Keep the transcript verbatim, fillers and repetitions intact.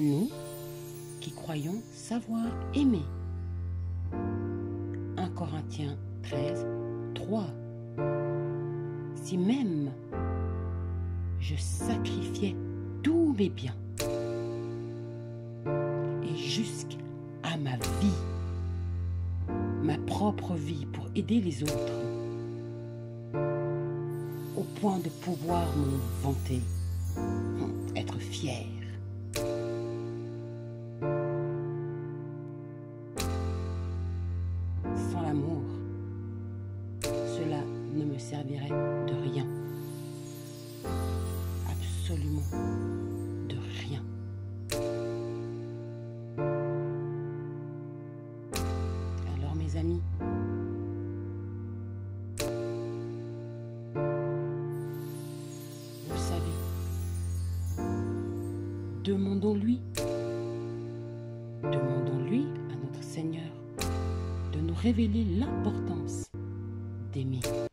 nous qui croyons savoir aimer. un Corinthiens treize, trois. Si même je sacrifiais tous mes biens et jusqu'à ma vie, ma propre vie pour aider les autres, au point de pouvoir m'en vanter, être fier. Sans l'amour, cela ne me servirait de rien. Absolument de rien. Alors mes amis, vous savez, demandons-lui, demandons-lui à notre Seigneur de nous révéler l'importance d'aimer.